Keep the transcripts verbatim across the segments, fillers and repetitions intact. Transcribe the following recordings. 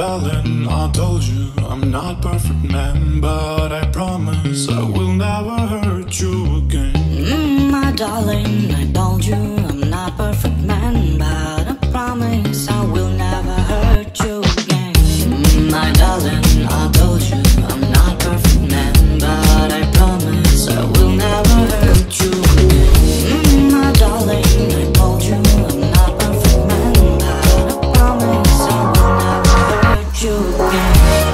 darling, I told you I'm not perfect man, but I promise I will never hurt you again. Mm, my darling, I told you I'm not perfect man, but I promise I will never hurt you again. Mm, my darling, I told you I'm not perfect man, but I promise I will never hurt you again. Mm, my darling, I told you I'm not perfect man, but I promise I will never hurt you again.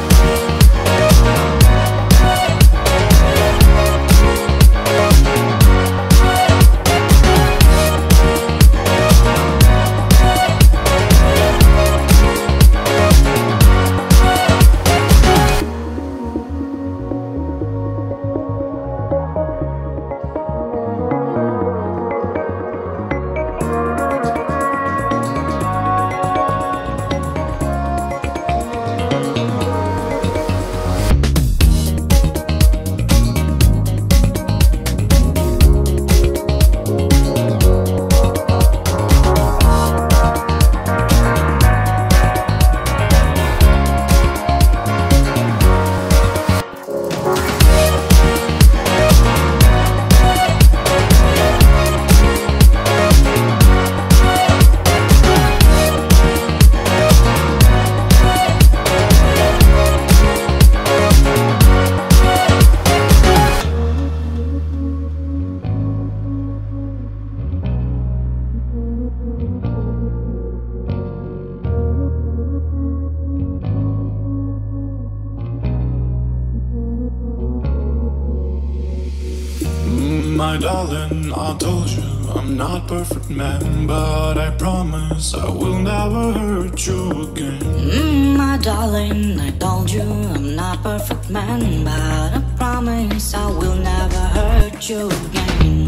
My darling, I told you I'm not perfect man, but I promise I will never hurt you again. Mm, my darling, I told you I'm not perfect man, but I promise I will never hurt you again.